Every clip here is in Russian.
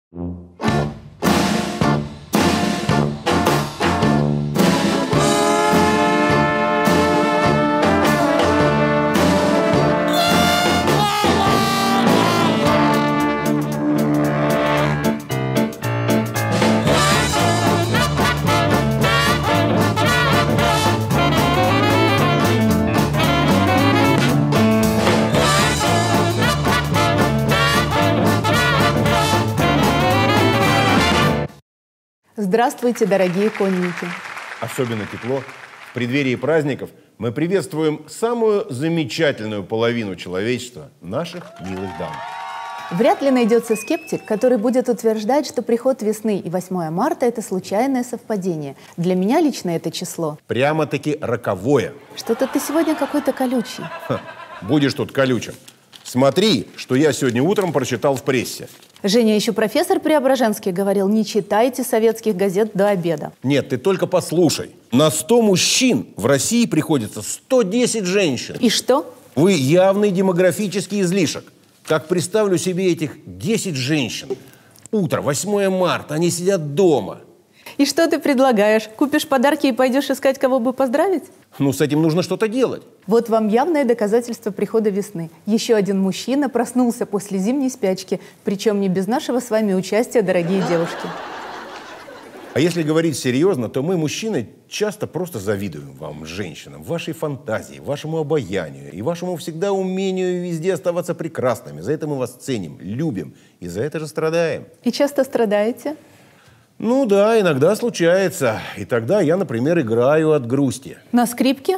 Здравствуйте, дорогие конники! Особенно тепло. В преддверии праздников мы приветствуем самую замечательную половину человечества – наших милых дам. Вряд ли найдется скептик, который будет утверждать, что приход весны и 8 марта – это случайное совпадение. Для меня лично это число Прямо-таки роковое. Что-то ты сегодня какой-то колючий. Будешь тут колючим. Смотри, что я сегодня утром прочитал в прессе. Женя, еще профессор Преображенский говорил, не читайте советских газет до обеда. Нет, ты только послушай. На 100 мужчин в России приходится 110 женщин. И что? Вы явный демографический излишек. Как представлю себе этих 10 женщин. Утро, 8 марта, они сидят дома. И что ты предлагаешь? Купишь подарки и пойдешь искать, кого бы поздравить? Ну, с этим нужно что-то делать. Вот вам явное доказательство прихода весны. Еще один мужчина проснулся после зимней спячки, причем не без нашего с вами участия, дорогие девушки. А если говорить серьезно, то мы, мужчины, часто просто завидуем вам, женщинам, вашей фантазии, вашему обаянию и вашему всегда умению везде оставаться прекрасными. За это мы вас ценим, любим и за это же страдаем. И часто страдаете? Ну да, иногда случается. И тогда я, например, играю от грусти. На скрипке?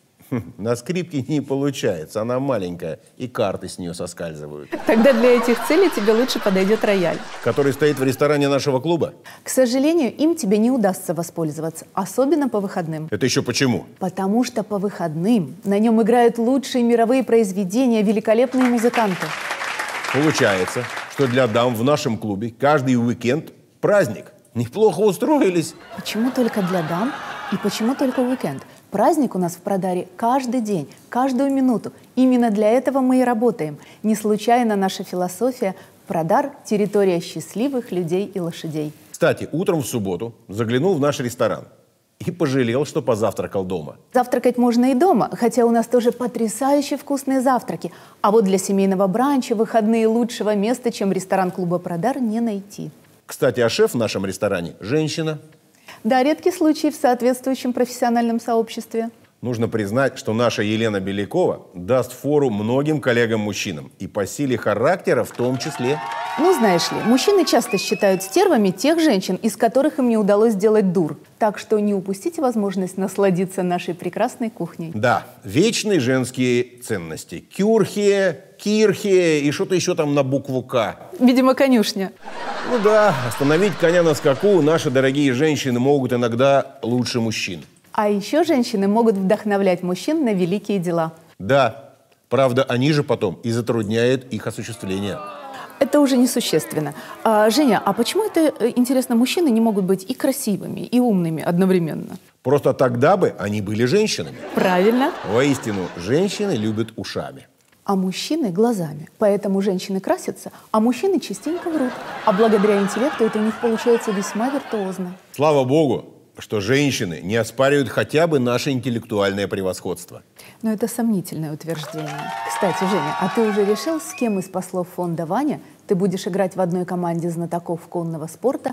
На скрипке не получается, она маленькая, и карты с нее соскальзывают. Тогда для этих целей тебе лучше подойдет рояль. Который стоит в ресторане нашего клуба? К сожалению, им тебе не удастся воспользоваться, особенно по выходным. Это еще почему? Потому что по выходным на нем играют лучшие мировые произведения, великолепные музыканты. Получается, что для дам в нашем клубе каждый уикенд праздник. Неплохо устроились. Почему только для дам и почему только уикенд? Праздник у нас в Продаре каждый день, каждую минуту. Именно для этого мы и работаем. Не случайно наша философия «Продар – территория счастливых людей и лошадей». Кстати, утром в субботу заглянул в наш ресторан и пожалел, что позавтракал дома. Завтракать можно и дома, хотя у нас тоже потрясающе вкусные завтраки. А вот для семейного бранча выходные лучшего места, чем ресторан клуба «Продар», не найти. Кстати, а шеф в нашем ресторане – женщина. Да, редкий случай в соответствующем профессиональном сообществе. Нужно признать, что наша Елена Белякова даст фору многим коллегам-мужчинам. И по силе характера в том числе. Ну, знаешь ли, мужчины часто считают стервами тех женщин, из которых им не удалось сделать дур. Так что не упустите возможность насладиться нашей прекрасной кухней. Да, вечные женские ценности. Кюрхе, кирхе и что-то еще там на букву «К». Видимо, конюшня. Ну да, остановить коня на скаку наши дорогие женщины могут иногда лучше мужчин. А еще женщины могут вдохновлять мужчин на великие дела. Да, правда, они же потом и затрудняют их осуществление. Это уже несущественно. Женя, а почему это, интересно, мужчины не могут быть и красивыми, и умными одновременно? Просто тогда бы они были женщинами. Правильно. Воистину, женщины любят ушами. А мужчины – глазами. Поэтому женщины красятся, а мужчины частенько врут. А благодаря интеллекту это у них получается весьма виртуозно. Слава богу, что женщины не оспаривают хотя бы наше интеллектуальное превосходство. Но это сомнительное утверждение. Кстати, Женя, а ты уже решил, с кем из послов фонда «Ваня» ты будешь играть в одной команде знатоков конного спорта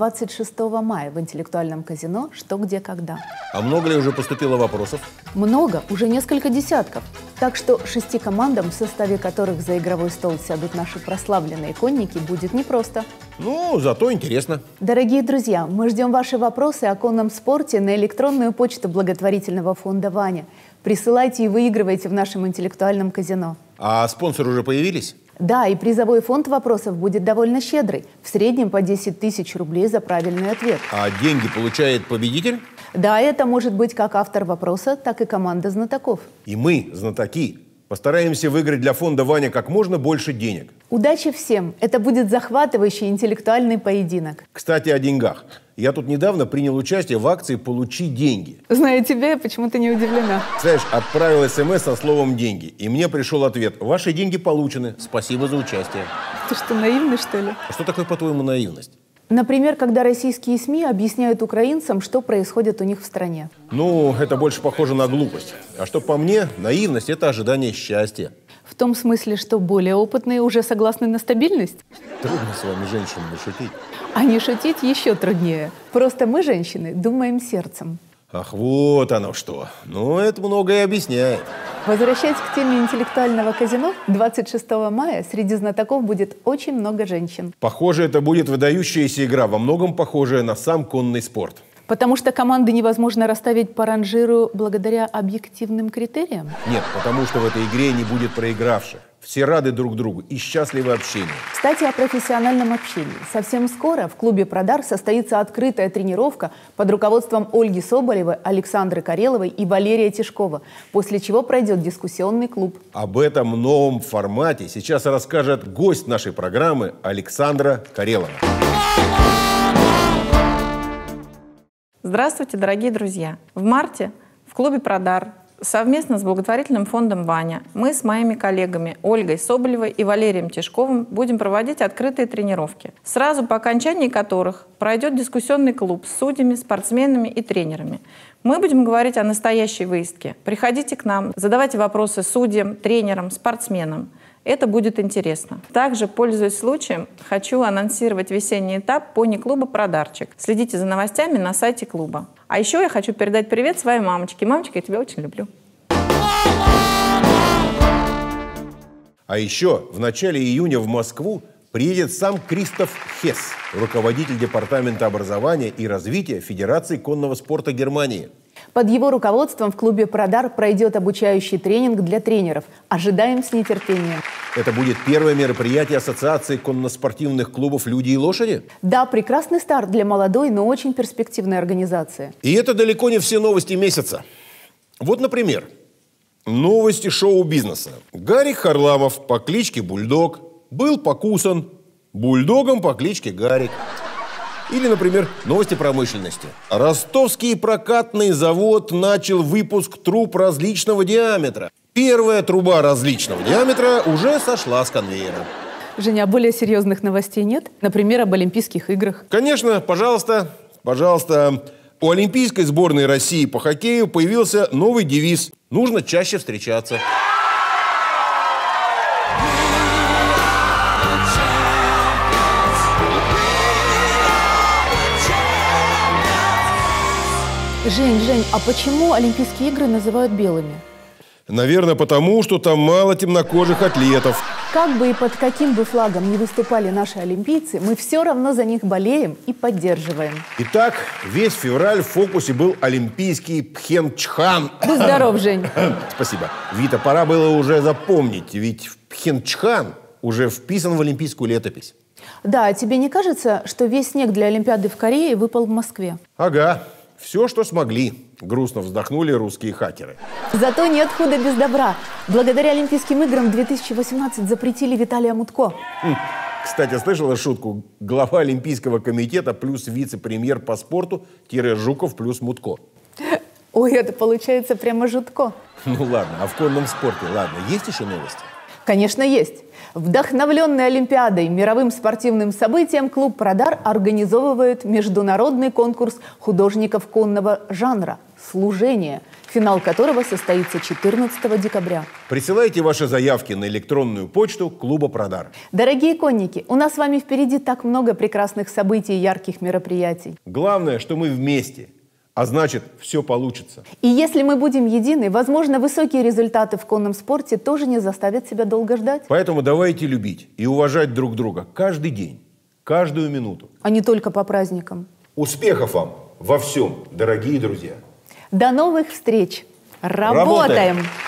26 мая в интеллектуальном казино «Что, где, когда»? А много ли уже поступило вопросов? Много, уже несколько десятков. Так что 6 командам, в составе которых за игровой стол сядут наши прославленные конники, будет непросто. Ну, зато интересно. Дорогие друзья, мы ждем ваши вопросы о конном спорте на электронную почту благотворительного фонда «Ваня». Присылайте и выигрывайте в нашем интеллектуальном казино. А спонсоры уже появились? Да, и призовой фонд вопросов будет довольно щедрый. В среднем по 10 тысяч рублей за правильный ответ. А деньги получает победитель? Да, это может быть как автор вопроса, так и команда знатоков. И мы, знатоки, постараемся выиграть для фонда «Ваня» как можно больше денег. Удачи всем! Это будет захватывающий интеллектуальный поединок. Кстати, о деньгах. Я тут недавно принял участие в акции «Получи деньги». Зная тебя, я почему-то не удивлена. Знаешь, отправил СМС со словом «деньги». И мне пришел ответ: ваши деньги получены, спасибо за участие. Ты что, наивный, что ли? А что такое, по-твоему, наивность? Например, когда российские СМИ объясняют украинцам, что происходит у них в стране. Ну, это больше похоже на глупость. А что по мне, наивность – это ожидание счастья. В том смысле, что более опытные уже согласны на стабильность? Трудно с вами, женщинами, шутить. А не шутить еще труднее. Просто мы, женщины, думаем сердцем. Ах, вот оно что. Ну, это многое объясняет. Возвращаясь к теме интеллектуального казино, 26 мая среди знатоков будет очень много женщин. Похоже, это будет выдающаяся игра, во многом похожая на сам конный спорт. Потому что команды невозможно расставить по ранжиру благодаря объективным критериям? Нет, потому что в этой игре не будет проигравших. Все рады друг другу и счастливы общению. Кстати, о профессиональном общении. Совсем скоро в клубе «Продар» состоится открытая тренировка под руководством Ольги Соболевой, Александры Кареловой и Валерия Тишкова, после чего пройдет дискуссионный клуб. Об этом новом формате сейчас расскажет гость нашей программы Александра Карелова. Здравствуйте, дорогие друзья! В марте в клубе «Продар» совместно с благотворительным фондом «Ваня» мы с моими коллегами Ольгой Соболевой и Валерием Тишковым будем проводить открытые тренировки, сразу по окончании которых пройдет дискуссионный клуб с судьями, спортсменами и тренерами. Мы будем говорить о настоящей выездке. Приходите к нам, задавайте вопросы судьям, тренерам, спортсменам. Это будет интересно. Также, пользуясь случаем, хочу анонсировать весенний этап пони-клуба «Продарчик». Следите за новостями на сайте клуба. А еще я хочу передать привет своей мамочке. Мамочка, я тебя очень люблю. А еще в начале июня в Москву приедет сам Кристоф Хесс, руководитель департамента образования и развития Федерации конного спорта Германии. Под его руководством в клубе «Продар» пройдет обучающий тренинг для тренеров. Ожидаем с нетерпением. Это будет первое мероприятие Ассоциации конноспортивных клубов «Люди и лошади»? Да, прекрасный старт для молодой, но очень перспективной организации. И это далеко не все новости месяца. Вот, например, новости шоу-бизнеса. Гарик Харламов по кличке Бульдог был покусан бульдогом по кличке Гарик. Или, например, новости промышленности. Ростовский прокатный завод начал выпуск труб различного диаметра. Первая труба различного диаметра уже сошла с конвейера. Женя, а более серьезных новостей нет? Например, об Олимпийских играх. Конечно, пожалуйста. У Олимпийской сборной России по хоккею появился новый девиз «Нужно чаще встречаться». Жень, а почему Олимпийские игры называют белыми? Наверное, потому, что там мало темнокожих атлетов. Как бы и под каким бы флагом ни выступали наши олимпийцы, мы все равно за них болеем и поддерживаем. Итак, весь февраль в фокусе был олимпийский Пхенчхан. Будь здоров, Жень. Спасибо. Вита, пора было уже запомнить, ведь Пхенчхан уже вписан в олимпийскую летопись. Да, а тебе не кажется, что весь снег для Олимпиады в Корее выпал в Москве? Ага. Все, что смогли. Грустно вздохнули русские хакеры. Зато нет худа без добра. Благодаря Олимпийским играм 2018 запретили Виталия Мутко. Кстати, слышала шутку? Глава Олимпийского комитета плюс вице-премьер по спорту Жуков плюс Мутко. Ой, это получается прямо жутко. Ну ладно, а в конном спорте, ладно, есть еще новости? Конечно, есть. Вдохновленный Олимпиадой, мировым спортивным событием, клуб «Продар» организовывает международный конкурс художников конного жанра «Служение», финал которого состоится 14 декабря. Присылайте ваши заявки на электронную почту клуба «Продар». Дорогие конники, у нас с вами впереди так много прекрасных событий и ярких мероприятий. Главное, что мы вместе. А значит, все получится. И если мы будем едины, возможно, высокие результаты в конном спорте тоже не заставят себя долго ждать. Поэтому давайте любить и уважать друг друга каждый день, каждую минуту. А не только по праздникам. Успехов вам во всем, дорогие друзья. До новых встреч. Работаем!